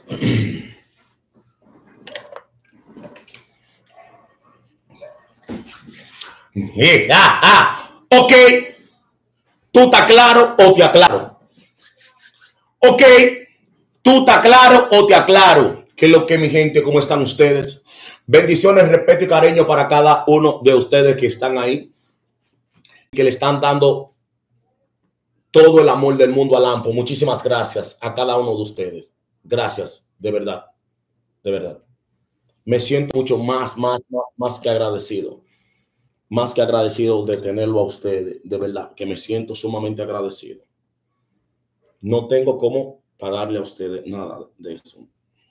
Ok, tú estás claro o te aclaro. Ok, tú estás claro o te aclaro. ¿Qué es lo que, mi gente? ¿Cómo están ustedes? Bendiciones, respeto y cariño para cada uno de ustedes que están ahí, que le están dando todo el amor del mundo a Lampo. Muchísimas gracias a cada uno de ustedes. Gracias, de verdad, de verdad. Me siento mucho más que agradecido. Más que agradecido de tenerlo a ustedes, de verdad, que me siento sumamente agradecido. No tengo cómo pagarle a ustedes nada de eso,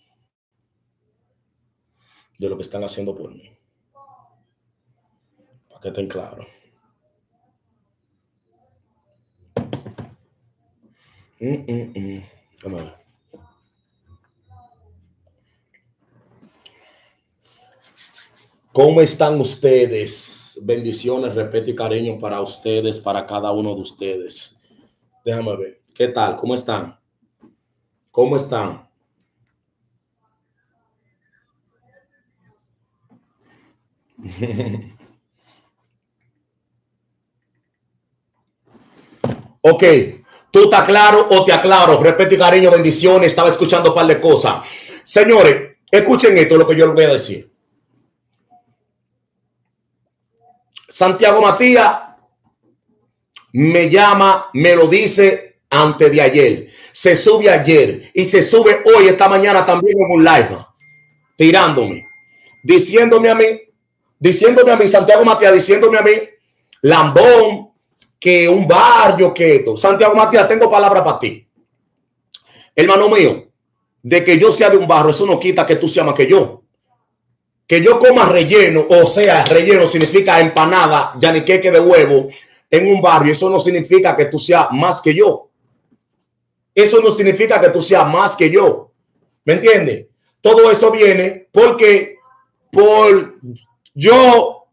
de lo que están haciendo por mí. Para que estén claros. Vamos a ver. ¿Cómo están ustedes? Bendiciones, respeto y cariño para ustedes, para cada uno de ustedes. Déjame ver. ¿Qué tal? ¿Cómo están? ¿Cómo están? Ok, tú estás claro o te aclaro. Respeto y cariño, bendiciones. Estaba escuchando un par de cosas. Señores, escuchen esto, lo que yo les voy a decir. Santiago Matías me llama, me lo dice antes de ayer. Se sube ayer y se sube hoy, esta mañana también en un live, tirándome, diciéndome a mí, Santiago Matías, diciéndome a mí, lambón, que un barrio, que esto. Santiago Matías, tengo palabra para ti. Hermano mío, de que yo sea de un barrio, eso no quita que tú seas más que yo. Que yo coma relleno, o sea, relleno significa empanada, yaniqueque de huevo en un barrio, eso no significa que tú seas más que yo. Eso no significa que tú seas más que yo. ¿Me entiendes? Todo eso viene porque por yo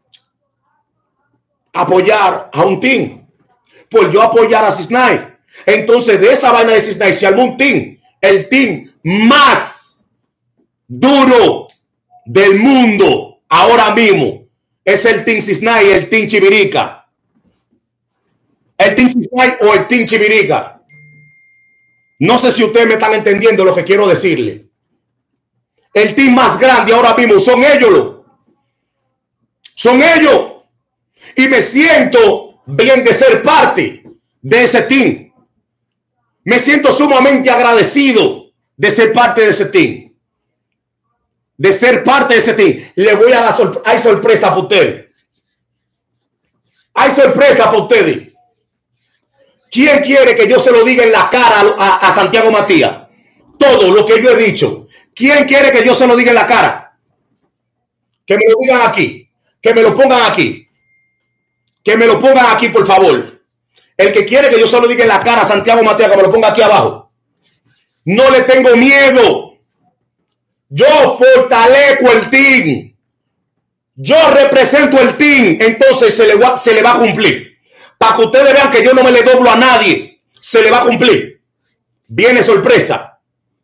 apoyar a un team, por yo apoyar a Cisnay. Entonces, de esa vaina de Cisnay se armó un team, el team más duro del mundo ahora mismo es el Team Cisnay, el Team Chivirica. El Team Cisnay o el Team Chivirica. No sé si ustedes me están entendiendo lo que quiero decirle. El team más grande ahora mismo son ellos. Son ellos. Y me siento bien de ser parte de ese team. Me siento sumamente agradecido de ser parte de ese team. De ser parte de ese team. Le voy a dar hay sorpresa para ustedes. Hay sorpresa para ustedes. ¿Quién quiere que yo se lo diga en la cara a Santiago Matías? Todo lo que yo he dicho. ¿Quién quiere que yo se lo diga en la cara? Que me lo digan aquí. Que me lo pongan aquí. Que me lo pongan aquí, por favor. El que quiere que yo se lo diga en la cara a Santiago Matías, que me lo ponga aquí abajo. No le tengo miedo. Yo fortalezco el team. Yo represento el team. Entonces se le va a cumplir. Para que ustedes vean que yo no me le doblo a nadie. Se le va a cumplir. Viene sorpresa.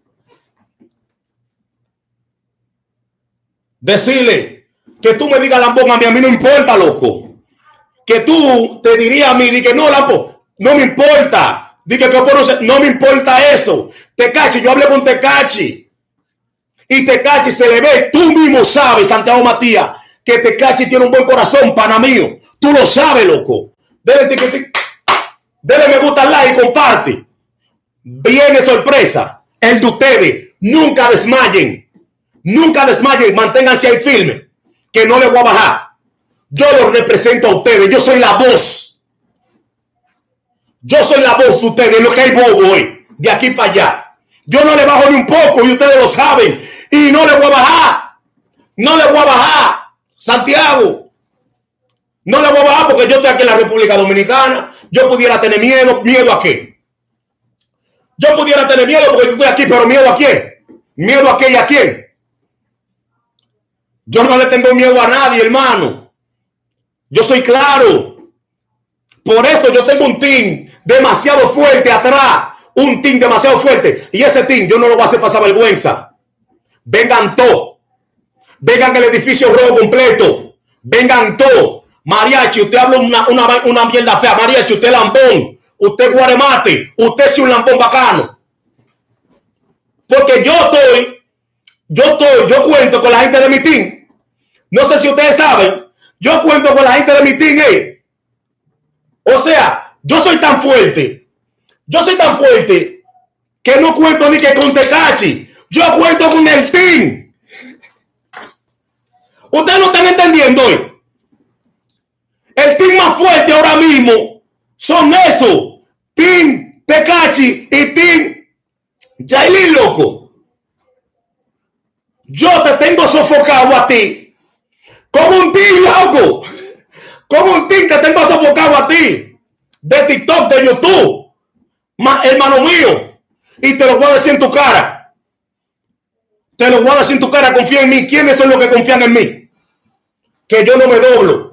Decirle que tú me digas lambón a mí no importa, loco. Que tú te dirías a mí, di que no, lambón, no me importa. Di que no me importa eso. Tecachi, yo hablé con Tecachi. Y Tecachi se le ve, tú mismo sabes, Santiago Matías, que Tecachi tiene un buen corazón, pana mío. Tú lo sabes, loco. Dele me gusta, like y comparte. Viene sorpresa. El de ustedes. Nunca desmayen. Nunca desmayen. Manténganse ahí firmes. Que no les voy a bajar. Yo los represento a ustedes. Yo soy la voz. Yo soy la voz de ustedes. Lo que hay bobo hoy. De aquí para allá. Yo no le bajo ni un poco y ustedes lo saben. Y no le voy a bajar. No le voy a bajar. Santiago. No le voy a bajar porque yo estoy aquí en la República Dominicana. Yo pudiera tener miedo. ¿Miedo a qué? Yo pudiera tener miedo porque yo estoy aquí, pero ¿miedo a quién? ¿Miedo a qué y a quién? Yo no le tengo miedo a nadie, hermano. Yo soy claro. Por eso yo tengo un team demasiado fuerte atrás. un team demasiado fuerte. Y ese team yo no lo voy a hacer pasar vergüenza. Vengan todos. Vengan el edificio rojo completo. Vengan todos. Mariachi, usted habla una mierda fea. Mariachi, usted lambón. Usted guaremate. Usted es un lambón bacano. Porque yo cuento con la gente de mi team. No sé si ustedes saben. Yo cuento con la gente de mi team. O sea, yo soy tan fuerte. Yo soy tan fuerte que no cuento ni que con Tekashi. Yo cuento con el team. Ustedes no están entendiendo hoy. El team más fuerte ahora mismo son esos. Team Tekashi y Team Yailin, loco. Yo te tengo sofocado a ti. Como un team, loco. Como un team te tengo sofocado a ti. De TikTok, de YouTube. Hermano mío. Y te lo voy a decir en tu cara. Te lo voy a decir en tu cara. Confía en mí. ¿Quiénes son los que confían en mí? Que yo no me doblo.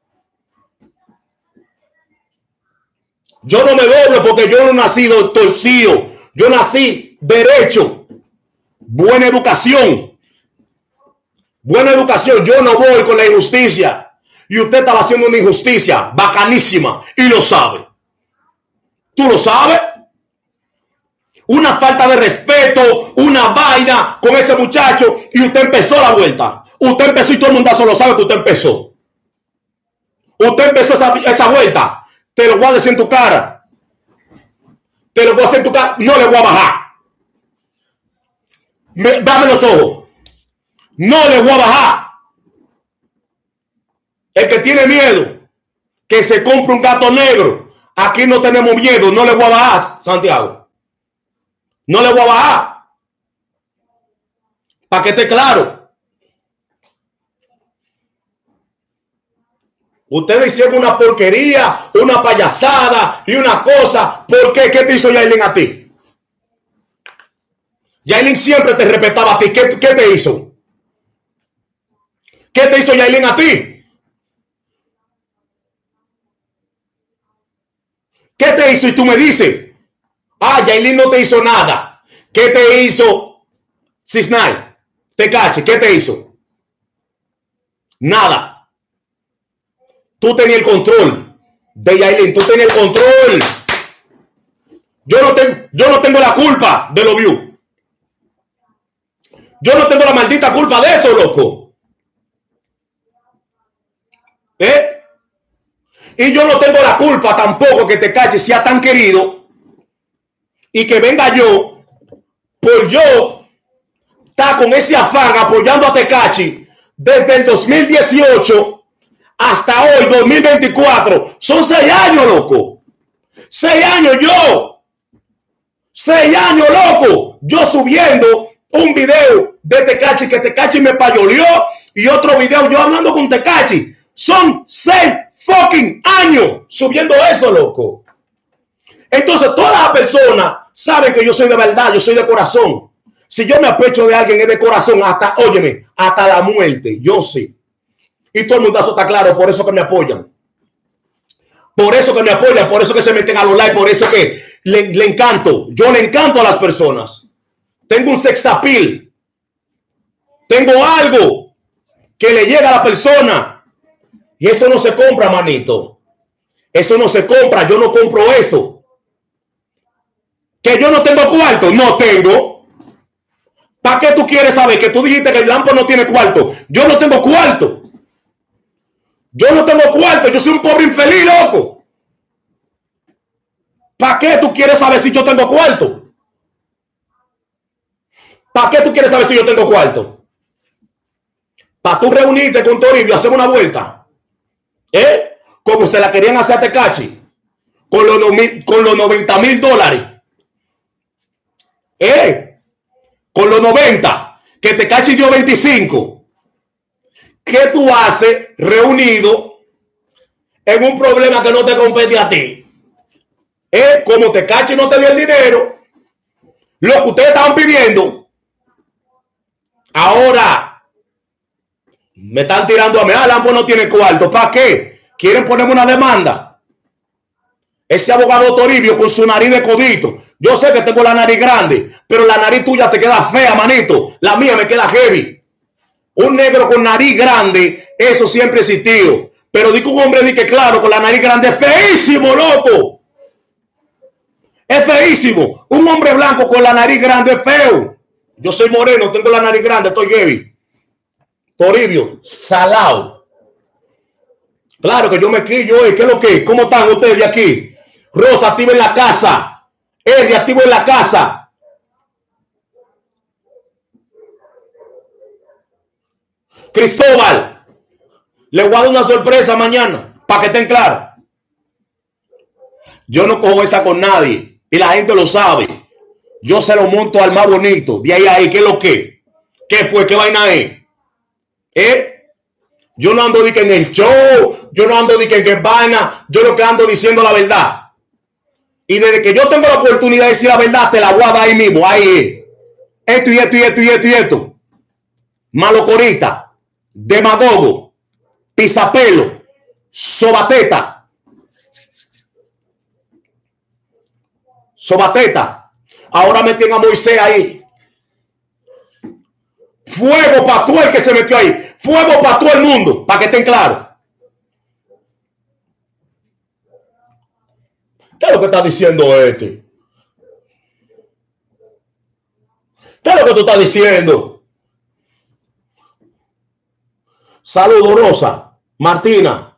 Yo no me doblo porque yo no nací torcido. Yo nací derecho. Buena educación. Buena educación. Yo no voy con la injusticia. Y usted estaba haciendo una injusticia bacanísima. Y lo sabe. ¿Tú lo sabes? Una falta de respeto. Una vaina con ese muchacho. Y usted empezó la vuelta. Usted empezó y todo el mundo lo sabe que usted empezó. Usted empezó esa vuelta. Te lo voy a decir en tu cara. Te lo voy a decir en tu cara. No le voy a bajar. Dame los ojos. No le voy a bajar. El que tiene miedo, que se compre un gato negro. Aquí no tenemos miedo. No le voy a bajar, Santiago. No le voy a bajar. Para que esté claro. Ustedes hicieron una porquería, una payasada y una cosa. ¿Por qué? ¿Qué te hizo Yailin a ti? Yailin siempre te respetaba a ti. ¿Qué te hizo? ¿Qué te hizo Yailin a ti? ¿Qué te hizo? Y tú me dices, Yailin no te hizo nada. ¿Qué te hizo Cisnay? Tekashi, ¿qué te hizo? Nada. Tú tenías el control de Yailin. Tú tenías el control. Yo no tengo la culpa de los views. Yo no tengo la maldita culpa de eso, loco. Y yo no tengo la culpa tampoco que Tekashi sea tan querido y que venga yo por yo estar con ese afán apoyando a Tekashi desde el 2018 hasta hoy, 2024. Son 6 años, loco. 6 años yo. 6 años, loco. Yo subiendo un video de Tekashi que Tekashi me payoleó y otro video yo hablando con Tekashi. Son 6 fucking años subiendo eso, loco. Entonces todas las personas saben que yo soy de verdad, yo soy de corazón. Si yo me apecho de alguien es de corazón hasta, óyeme, hasta la muerte. Yo sé. Y todo el mundo está claro, por eso que me apoyan. Por eso que me apoyan, por eso que se meten a los likes, por eso que le encanto. Yo le encanto a las personas. Tengo un sex appeal. Tengo algo que le llega a la persona. Y eso no se compra, manito. Eso no se compra. Yo no compro eso. Que yo no tengo cuarto. No tengo. ¿Para qué tú quieres saber? Que tú dijiste que el Lampo no tiene cuarto. Yo no tengo cuarto. Yo no tengo cuarto. Yo soy un pobre infeliz, loco. ¿Para qué tú quieres saber si yo tengo cuarto? ¿Para qué tú quieres saber si yo tengo cuarto? Para tú reunirte con Toribio, hacer una vuelta. Como se la querían hacer a Tekashi. Con los $90,000. Con los 90. Que Tekashi dio 25. ¿Qué tú haces reunido en un problema que no te compete a ti? Como Tekashi no te dio el dinero, lo que ustedes estaban pidiendo, ahora me están tirando a mí. Lampo no tiene cuarto. ¿Para qué? ¿Quieren ponerme una demanda? Ese abogado Toribio con su nariz de codito. Yo sé que tengo la nariz grande, pero la nariz tuya te queda fea, manito. La mía me queda heavy. Un negro con nariz grande, eso siempre existió. Pero di que un hombre di que claro, con la nariz grande es feísimo, loco. Es feísimo. Un hombre blanco con la nariz grande es feo. Yo soy moreno, tengo la nariz grande, estoy heavy. Toribio, salado. Claro que yo me quillo, ¿qué es lo que? ¿Cómo están ustedes de aquí? Rosa, activa en la casa. Eddie, activo en la casa. Cristóbal, le voy a dar una sorpresa mañana, para que estén claros. Yo no cojo esa con nadie, y la gente lo sabe. Yo se lo monto al más bonito. De ahí a ahí, ¿qué es lo que? ¿Qué fue? ¿Qué vaina es? Yo no ando de que en el show, yo no ando de que en vaina, yo lo que ando diciendo la verdad. Y desde que yo tengo la oportunidad de decir la verdad, te la voy a dar ahí mismo. Ahí es. Esto y esto y esto y esto y esto. Malocorita, demagogo, pisapelo, sobateta. Sobateta. Ahora meten a Moisés ahí. Fuego para todo el que se metió ahí. Fuego para todo el mundo, para que estén claros. ¿Qué es lo que está diciendo este? ¿Qué es lo que tú estás diciendo? Saludos, Rosa. Martina.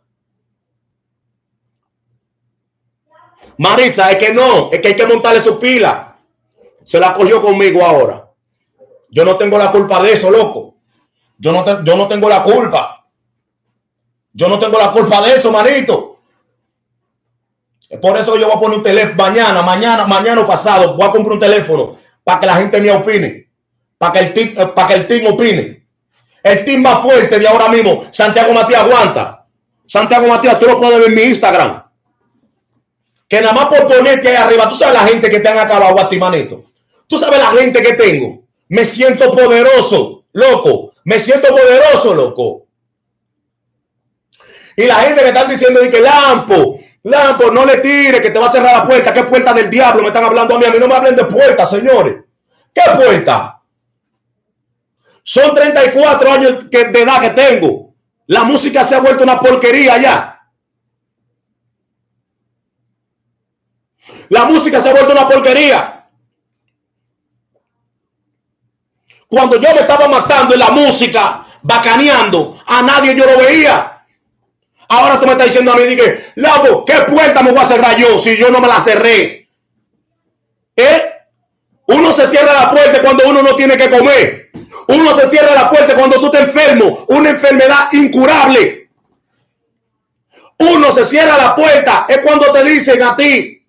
Maritza, es que no, es que hay que montarle su pila. Se la cogió conmigo ahora. Yo no tengo la culpa de eso, loco. Yo no tengo la culpa. Yo no tengo la culpa de eso, manito. Es por eso que yo voy a poner un teléfono mañana o pasado. Voy a comprar un teléfono para que la gente me opine. Para que el team opine. El team más fuerte de ahora mismo. Santiago Matías aguanta. Santiago Matías, tú lo puedes ver en mi Instagram. Que nada más por ponerte ahí arriba, tú sabes la gente que te han acabado a ti, manito. Tú sabes la gente que tengo. Me siento poderoso, loco. Me siento poderoso, loco. Y la gente que están diciendo que Lampo, no le tire, que te va a cerrar la puerta. ¿Qué puerta del diablo me están hablando a mí? A mí no me hablen de puerta, señores. ¿Qué puerta? Son 34 años de edad que tengo. La música se ha vuelto una porquería ya. La música se ha vuelto una porquería. Cuando yo me estaba matando en la música, bacaneando, a nadie yo lo veía. Ahora tú me estás diciendo a mí, dije, Lampo, ¿qué puerta me voy a cerrar yo si yo no me la cerré? Uno se cierra la puerta cuando uno no tiene que comer. Uno se cierra la puerta cuando tú estás enfermo, una enfermedad incurable. Uno se cierra la puerta es cuando te dicen a ti,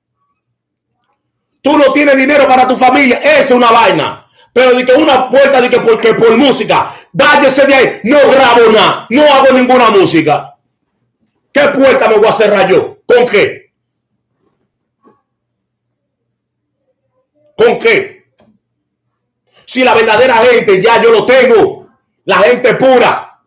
tú no tienes dinero para tu familia. Esa es una vaina. Pero de que una puerta, de que porque por música, váyase de ahí, no grabo nada, no hago ninguna música. ¿Qué puerta me voy a cerrar yo? ¿Con qué? ¿Con qué? Si la verdadera gente ya yo lo tengo, la gente pura.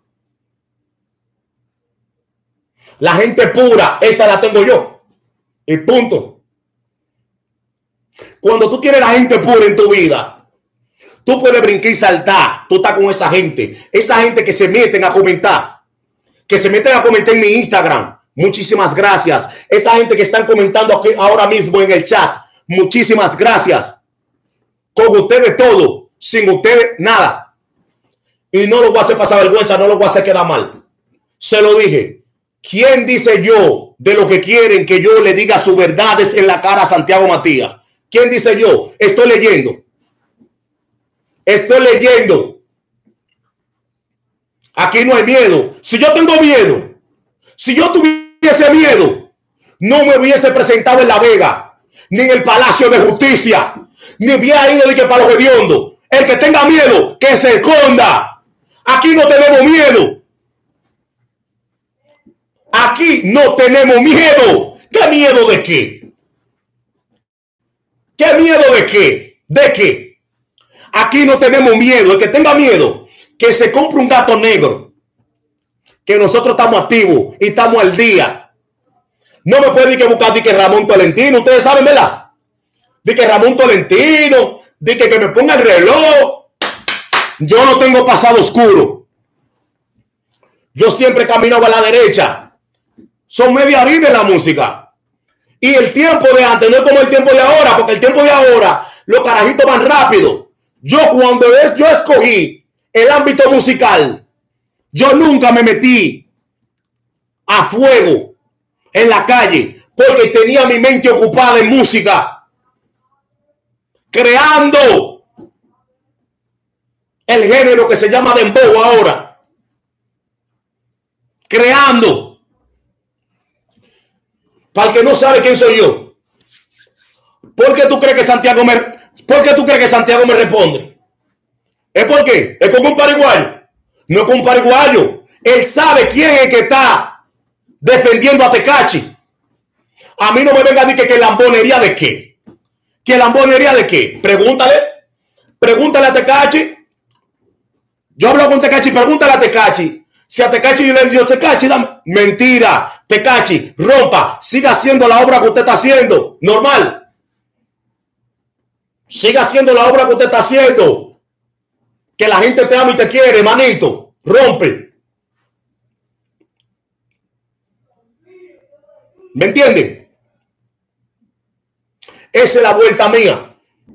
La gente pura, esa la tengo yo. Y punto. Cuando tú tienes la gente pura en tu vida, tú puedes brincar y saltar. Tú estás con esa gente que se meten a comentar. Que se meten a comentar en mi Instagram. Muchísimas gracias. Esa gente que están comentando aquí ahora mismo en el chat. Muchísimas gracias. Con ustedes todo. Sin ustedes nada. Y no lo voy a hacer pasar vergüenza. No lo voy a hacer quedar mal. Se lo dije. ¿Quién dice yo de lo que quieren que yo le diga sus verdades en la cara a Santiago Matías? ¿Quién dice yo? Estoy leyendo. Estoy leyendo. Aquí no hay miedo. Si yo tengo miedo, si yo tuviese miedo, no me hubiese presentado en La Vega, ni en el Palacio de Justicia, ni hubiera ido de que para los hediondos. El que tenga miedo, que se esconda. Aquí no tenemos miedo. Aquí no tenemos miedo. ¿Qué miedo de qué? ¿Qué miedo de qué? ¿De qué? Aquí no tenemos miedo. El que tenga miedo, que se compre un gato negro. Que nosotros estamos activos y estamos al día. No me puede ir que buscar que Ramón Tolentino. Ustedes saben, ¿verdad? de que Ramón Tolentino, de que me ponga el reloj. Yo no tengo pasado oscuro. Yo siempre caminaba a la derecha. Son media vida en la música. Y el tiempo de antes no es como el tiempo de ahora, porque el tiempo de ahora los carajitos van rápido. Yo cuando yo escogí el ámbito musical, yo nunca me metí a fuego en la calle porque tenía mi mente ocupada en música, creando el género que se llama dembow ahora, creando. Para el que no sabe quién soy yo, ¿por qué tú crees que Santiago me responde? ¿Es por qué? ¿Es como un paraguayo? No es como un paraguayo. Él sabe quién es el que está defendiendo a Tekashi. A mí no me venga a decir que lambonería de qué. ¿Que lambonería de qué? Pregúntale a Tekashi. Yo hablo con Tekashi, pregúntale a Tekashi. Si a Tekashi yo le digo, Tekashi, dame. Mentira. Tekashi, rompa. Siga haciendo la obra que usted está haciendo. Normal. Siga haciendo la obra que usted está haciendo. Que la gente te ama y te quiere, manito. Rompe. ¿Me entienden? Esa es la vuelta mía.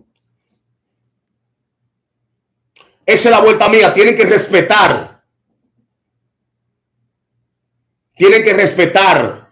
Esa es la vuelta mía. Tienen que respetar. Tienen que respetar.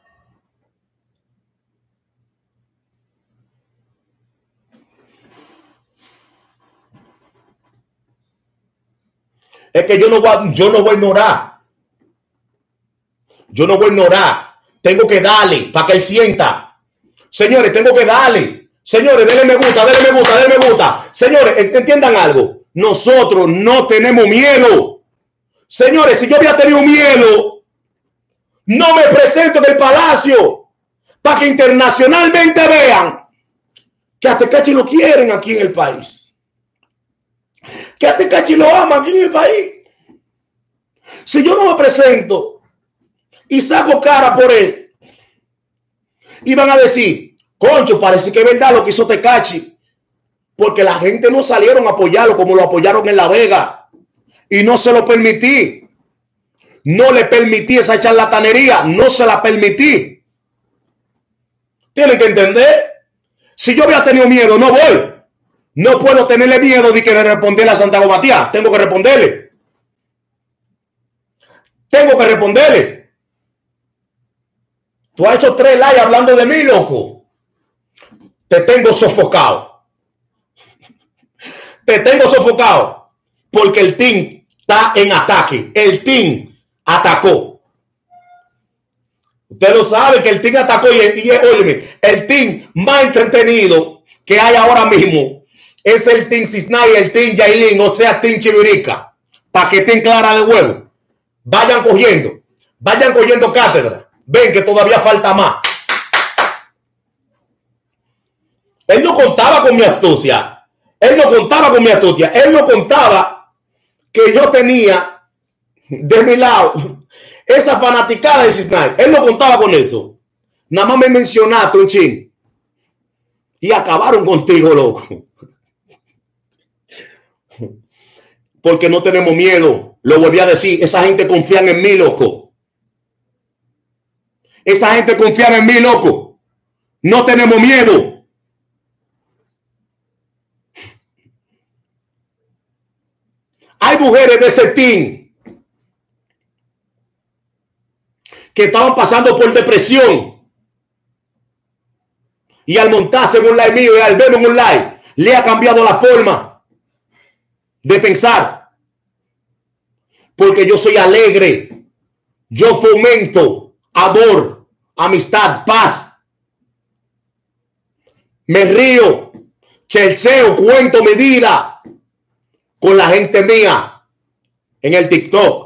Es que yo no voy a ignorar. Yo no voy a ignorar. Tengo que darle para que él sienta. Señores, tengo que darle. Señores, denle me gusta, denle me gusta, denle me gusta. Señores, entiendan algo. Nosotros no tenemos miedo. Señores, si yo había tenido miedo, no me presento en el palacio para que internacionalmente vean que a Tekashi lo quieren aquí en el país. Que a Tekashi lo ama aquí en el país. Si yo no me presento y saco cara por él, iban a decir, concho, parece que es verdad lo que hizo Tekashi, porque la gente no salieron a apoyarlo como lo apoyaron en La Vega. Y no se lo permití. No le permití esa charlatanería. No se la permití. Tienen que entender. Si yo había tenido miedo, no voy. No puedo tenerle miedo de que le responderle a Santiago Matías. Tengo que responderle. Tengo que responderle. Tú has hecho 3 lives hablando de mí, loco. Te tengo sofocado. Te tengo sofocado. Porque el team está en ataque. El team atacó. Usted lo sabe que el team atacó y óyeme, el team más entretenido que hay ahora mismo es el team Cisnay y el team Yailin, o sea, team Chivirica, para que estén clara de huevo. Vayan cogiendo cátedra. Ven que todavía falta más. Él no contaba con mi astucia. Él no contaba que yo tenía de mi lado esa fanaticada de Cisnay. Él no contaba con eso. Nada más me mencionaste un chin y acabaron contigo, loco. Porque no tenemos miedo. Lo volví a decir. Esa gente confía en mí, loco. Esa gente confía en mí, loco. No tenemos miedo. Hay mujeres de ese team que estaban pasando por depresión y al montarse en un live mío y al verme en un live le ha cambiado la forma de pensar, porque yo soy alegre, yo fomento amor, amistad, paz, me río, chelcheo, cuento mi vida con la gente mía en el TikTok.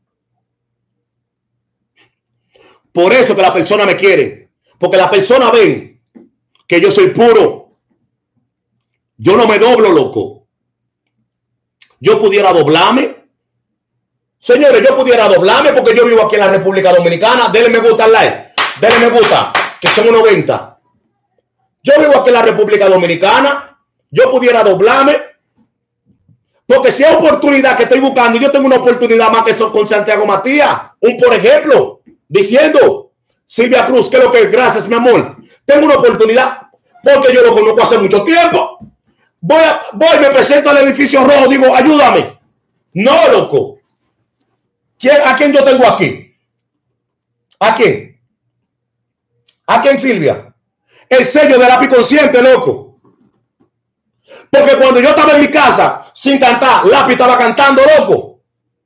Por eso que la persona me quiere. Porque la persona ven que yo soy puro. Yo no me doblo, loco. Yo pudiera doblarme. Señores, yo pudiera doblarme porque yo vivo aquí en la República Dominicana. Denle me gusta al like. Denle me gusta, que son 90. Yo vivo aquí en la República Dominicana. Yo pudiera doblarme. Porque si hay oportunidad que estoy buscando, yo tengo una oportunidad más que eso con Santiago Matías. Un por ejemplo, diciendo, Silvia Cruz, ¿qué es lo que es? Gracias, mi amor. Tengo una oportunidad porque yo lo conozco hace mucho tiempo. Voy, me presento al edificio rojo, digo, ayúdame. No, loco. ¿A quién yo tengo aquí? ¿A quién? ¿A quién, Silvia? El sello de lápiz consciente, loco. Porque cuando yo estaba en mi casa sin cantar, Lápiz estaba cantando, loco.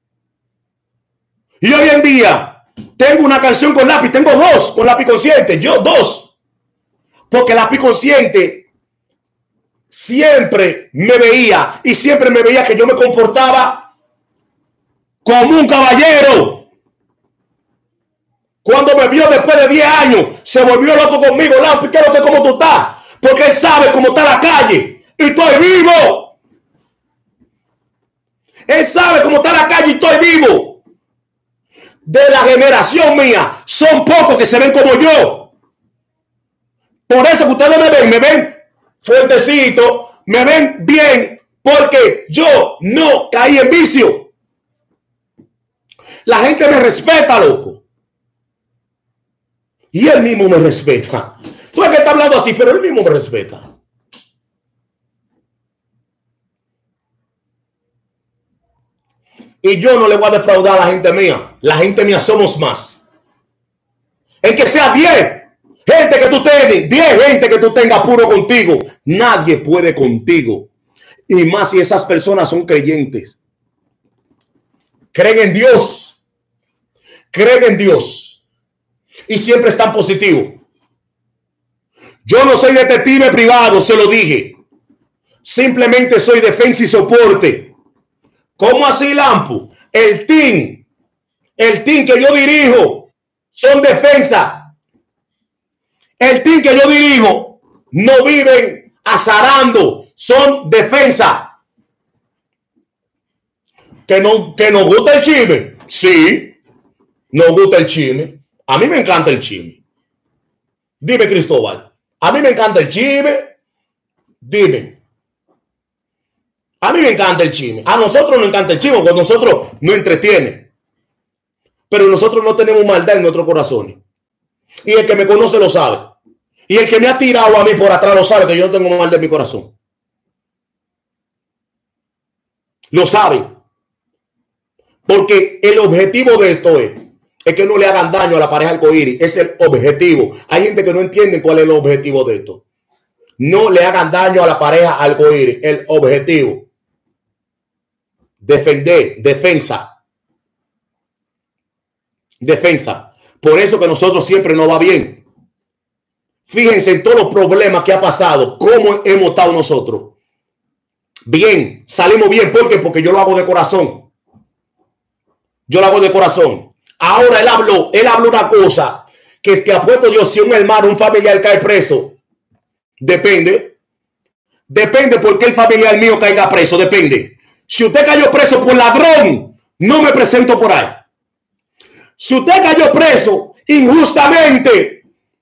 Y hoy en día tengo una canción con Lápiz, tengo dos con Lápiz Consciente, yo dos. Porque Lápiz Consciente siempre me veía y siempre me veía que yo me comportaba como un caballero. Cuando me vio después de 10 años, se volvió loco conmigo. Lápiz, ¿qué es lo que cómo tú estás? Porque él sabe cómo está la calle y estoy vivo. Él sabe cómo está la calle y estoy vivo. De la generación mía, son pocos que se ven como yo. Por eso que ustedes me ven fuertecito, me ven bien, porque yo no caí en vicio. La gente me respeta, loco. Y él mismo me respeta. Fue que está hablando así, pero él mismo me respeta. Y yo no le voy a defraudar a la gente mía. La gente mía somos más. El que sea 10 gente que tú tengas, 10 gente que tú tengas puro contigo, nadie puede contigo. Y más si esas personas son creyentes. Creen en Dios. Creen en Dios. Y siempre están positivos. Yo no soy detective privado, se lo dije. Simplemente soy defensa y soporte. ¿Cómo así, Lampo? El team que yo dirijo son defensa. El team que yo dirijo no viven azarando, son defensa. ¿Que nos gusta el chisme? Sí, nos gusta el chisme. A mí me encanta el chisme. Dime, Cristóbal. A mí me encanta el chisme. Dime. A mí me encanta el chisme. A nosotros nos encanta el chisme porque nosotros nos entretiene. Pero nosotros no tenemos maldad en nuestro corazón. Y el que me conoce lo sabe. Y el que me ha tirado a mí por atrás lo sabe que yo no tengo maldad en mi corazón. Lo sabe. Porque el objetivo de esto es que no le hagan daño a la pareja arcoíris. Es el objetivo. Hay gente que no entiende cuál es el objetivo de esto. No le hagan daño a la pareja arcoíris. El objetivo. Defender, defensa. Defensa. Por eso que nosotros siempre nos va bien. Fíjense en todos los problemas que ha pasado. Cómo hemos estado nosotros. Bien. Salimos bien. ¿Por qué? Porque yo lo hago de corazón. Yo lo hago de corazón. Ahora él habló una cosa. Que es que apuesto yo si un hermano, un familiar cae preso. Depende. Depende por qué el familiar mío caiga preso. Depende. Si usted cayó preso por ladrón, no me presento por ahí. Si usted cayó preso injustamente,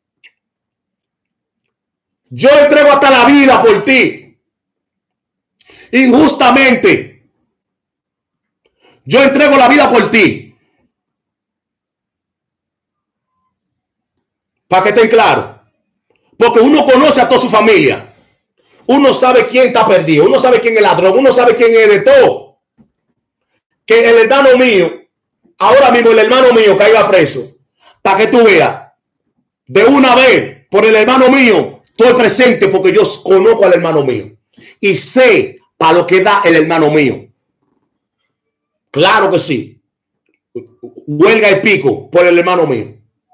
yo entrego hasta la vida por ti. Injustamente, yo entrego la vida por ti. Para que estén claros. Porque uno conoce a toda su familia. Uno sabe quién está perdido. Uno sabe quién es ladrón. Uno sabe quién es de todo. Que el hermano mío, ahora mismo el hermano mío caiga preso. Para que tú veas. De una vez, por el hermano mío, estoy presente porque yo conozco al hermano mío. Y sé para lo que da el hermano mío. Claro que sí. Huelga y pico por el hermano mío.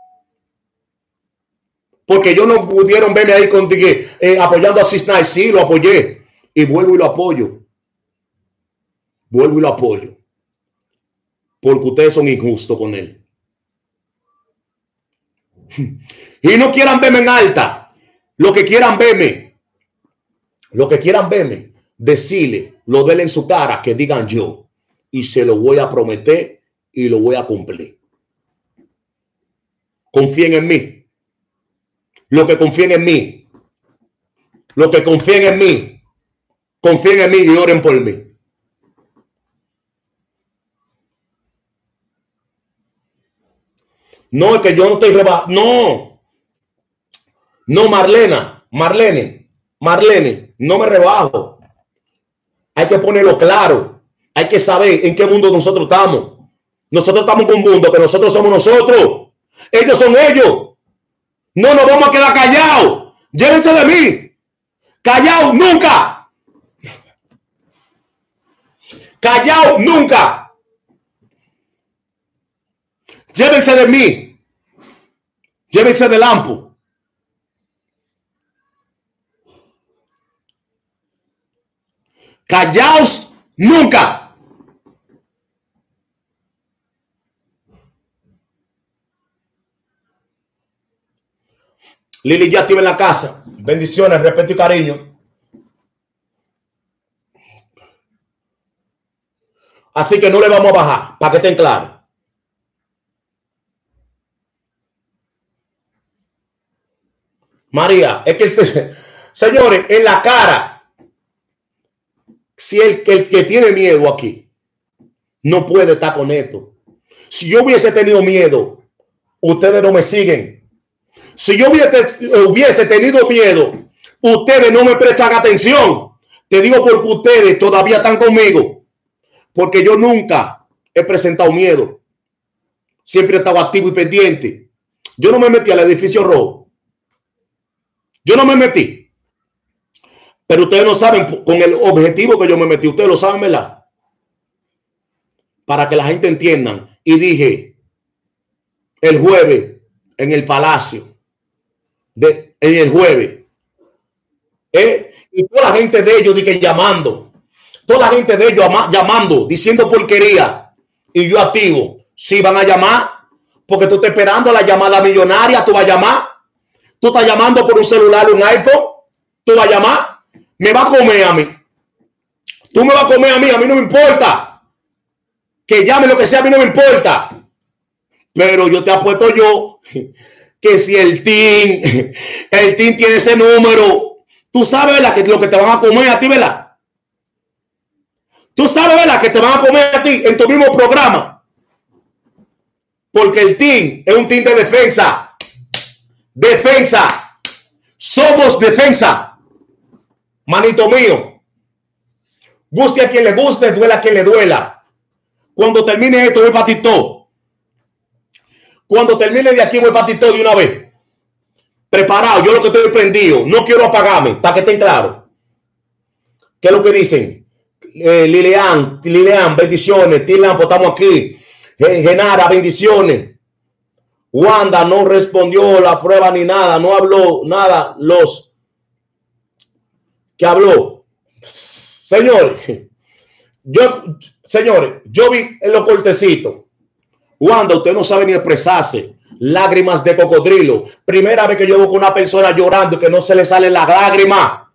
Porque ellos no pudieron verme ahí contigo apoyando a Cisnay. Sí, lo apoyé. Y vuelvo y lo apoyo. Vuelvo y lo apoyo. Porque ustedes son injustos con él. Y no quieran verme en alta. Lo que quieran verme. Lo que quieran verme. Decirle, lo denle en su cara, que digan yo. Y se lo voy a prometer y lo voy a cumplir. Confíen en mí. Lo que confíen en mí. Los que confíen en mí, confíen en mí y oren por mí. No, es que yo no estoy rebajando. No. No, Marlene, no me rebajo. Hay que ponerlo claro. Hay que saber en qué mundo nosotros estamos. Nosotros estamos con un mundo, pero nosotros somos nosotros. Ellos son ellos. No nos vamos a quedar callados. Llévense de mí. Callados nunca. Callados nunca. Llévense de mí. Llévense del Lampo. Callaos nunca. Lili ya activa en la casa. Bendiciones, respeto y cariño. Así que no le vamos a bajar, para que estén claros. María, es que, señores, en la cara, si el que tiene miedo aquí no puede estar con esto. Si yo hubiese tenido miedo, ustedes no me siguen. Si yo hubiese tenido miedo, ustedes no me prestan atención. Te digo porque ustedes todavía están conmigo. Porque yo nunca he presentado miedo. Siempre he estado activo y pendiente. Yo no me metí al edificio rojo. Yo no me metí. Pero ustedes no saben con el objetivo que yo me metí. Ustedes lo saben, ¿verdad? Para que la gente entienda. Y dije, el jueves, en el Palacio, en el jueves, y toda la gente de ellos dije, llamando. Toda la gente de ellos llamando, diciendo porquería. Y yo activo. Sí, van a llamar. Porque tú estás esperando la llamada millonaria. Tú vas a llamar. Tú estás llamando por un celular, un iPhone. Tú vas a llamar. Me va a comer a mí. Tú me vas a comer a mí no me importa. Que llame lo que sea, a mí no me importa. Pero yo te apuesto yo que si el team tiene ese número, tú sabes, ¿verdad? Que lo que te van a comer a ti, ¿verdad? Tú sabes, ¿verdad? Que te van a comer a ti en tu mismo programa. Porque el team es un team de defensa. Defensa. Somos defensa. Manito mío. Guste a quien le guste, duela a quien le duela. Cuando termine esto, voy para TikTok. Cuando termine de aquí, voy para TikTok de una vez. Preparado, yo lo que estoy prendido. No quiero apagarme, para que estén claros. ¿Qué es lo que dicen? Lilian, bendiciones. Tilampo, estamos aquí. Genara, bendiciones. Wanda no respondió la prueba ni nada. No habló nada. Los que habló. Señores, yo vi en los cortecitos. Wanda, usted no sabe ni expresarse. Lágrimas de cocodrilo. Primera vez que yo veo con una persona llorando y que no se le sale la lágrima.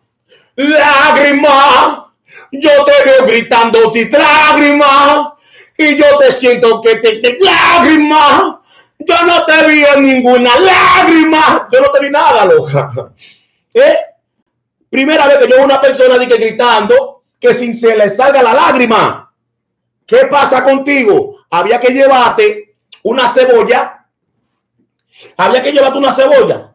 Lágrima. Yo te veo gritando lágrima. Y yo te siento que te lágrima. Yo no te vi en ninguna lágrima. Yo no te vi nada, loca. Primera vez que yo veo una persona gritando que sin se le salga la lágrima. ¿Qué pasa contigo? Había que llevarte una cebolla. Había que llevarte una cebolla.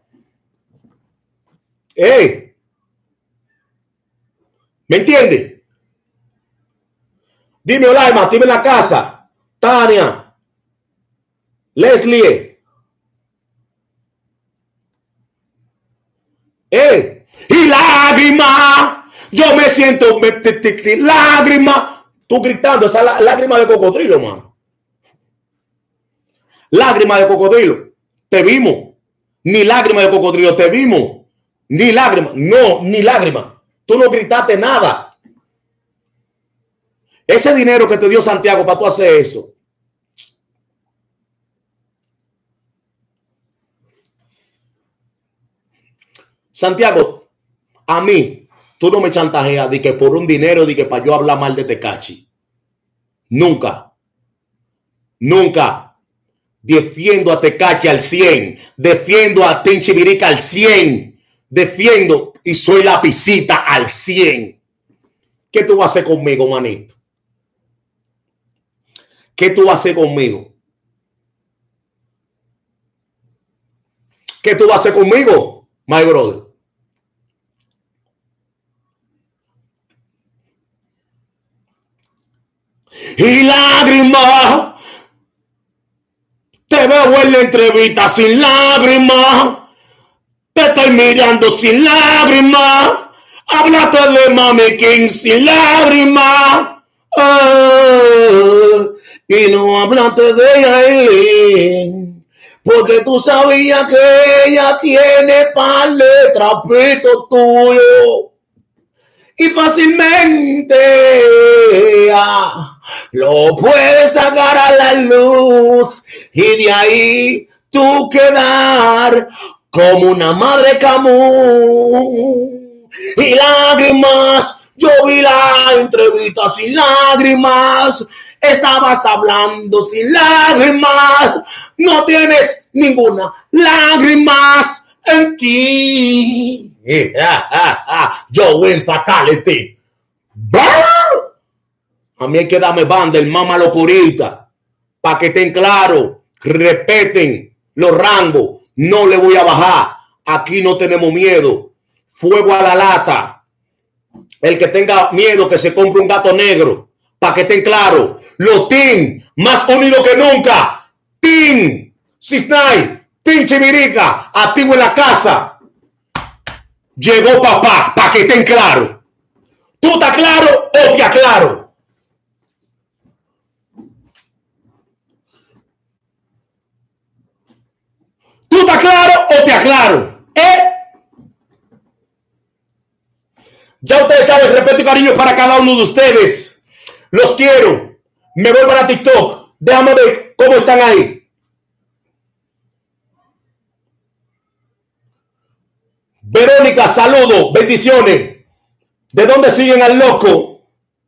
¿Me entiendes? Dime, Olaima, dime en la casa. Tania. Leslie. Y lágrima. Yo me siento lágrima. Tú gritando, esa lágrima de cocodrilo, mano. Lágrima de cocodrilo. Te vimos. Ni lágrima de cocodrilo, te vimos. Ni lágrima. No, ni lágrima. Tú no gritaste nada. Ese dinero que te dio Santiago para tú hacer eso. Santiago, a mí, tú no me chantajeas de que por un dinero, de que para yo hablar mal de Tekashi. Nunca. Nunca. Defiendo a Tekashi al 100. Defiendo a Tenchi Birica al 100. defiendo y soy la pisita al 100. ¿Qué tú vas a hacer conmigo, manito? ¿Qué tú vas a hacer conmigo? ¿Qué tú vas a hacer conmigo, my brother? Y lágrimas, te veo en la entrevista sin lágrimas, te estoy mirando sin lágrimas, háblate de Mami King sin lágrimas, y no hablaste de Yailin, porque tú sabías que ella tiene par de trapitos tuyos y fácilmente lo puedes sacar a la luz y de ahí tú quedar como una madre Camus. Y lágrimas, yo vi la entrevista sin lágrimas, estabas hablando sin lágrimas, no tienes ninguna lágrimas en ti. Joe Fatality. A mí hay que darme banda, el mamá locurita, para que estén claros, respeten los rangos, no le voy a bajar, aquí no tenemos miedo, fuego a la lata, el que tenga miedo que se compre un gato negro, para que estén claros, los team más unidos que nunca, Team Cisnay, Team Chivirica, activo en la casa, llegó papá, para que estén claros, ¿tú estás claro o te aclaro? ¿Tú estás claro o te aclaro? Ya ustedes saben, respeto y cariño para cada uno de ustedes. Los quiero. Me voy para TikTok. Déjame ver cómo están ahí. Verónica, saludo, bendiciones. ¿De dónde siguen al loco?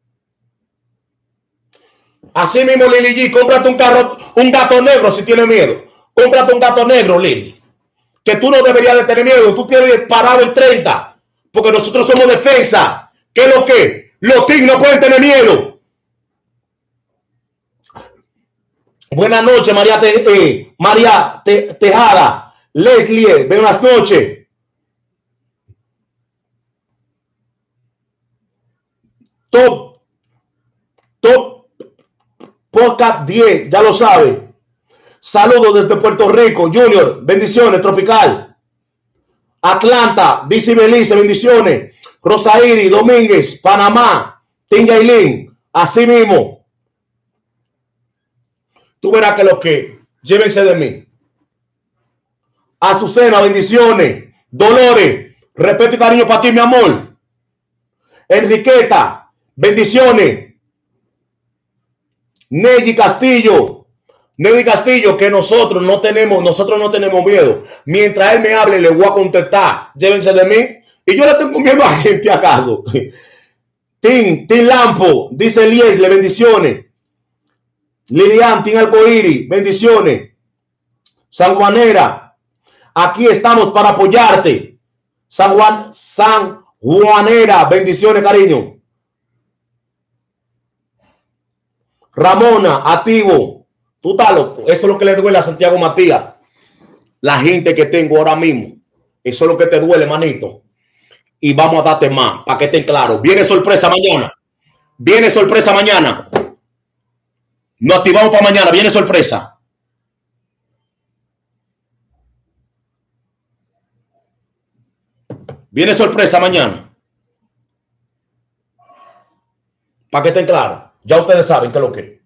Así mismo, Lili G, cómprate un gato negro si tienes miedo. Cómprate un gato negro, Lili. Que tú no deberías de tener miedo. Tú tienes parado el 30. Porque nosotros somos defensa. ¿Qué es lo que? Los tigres no pueden tener miedo. Buenas noches, María Tejada. Leslie, buenas noches. Top Podcast 10, ya lo sabe. Saludos desde Puerto Rico, Junior, bendiciones, Tropical. Atlanta, dice Belice, bendiciones. Rosairi, Domínguez, Panamá, Tingailín, así mismo. Tú verás que lo que, llévense de mí. Azucena, bendiciones. Dolores, respeto y cariño para ti, mi amor. Enriqueta, bendiciones. Nelly Castillo, que nosotros no tenemos miedo. Mientras él me hable, le voy a contestar. Llévense de mí. Y yo le tengo miedo a gente, ¿acaso? Tim Lampo, dice Liesle, bendiciones. Lilian, Tim Alcoiri, bendiciones. San Juanera, aquí estamos para apoyarte. San Juanera, bendiciones, cariño. Ramona, activo. Tú estás loco. Eso es lo que le duele a Santiago Matías. La gente que tengo ahora mismo. Eso es lo que te duele, manito. Y vamos a darte más, para que estén claros. Viene sorpresa mañana. Viene sorpresa mañana. Nos activamos para mañana. Viene sorpresa. Viene sorpresa mañana. Para que estén claros. Ya ustedes saben qué es lo que es.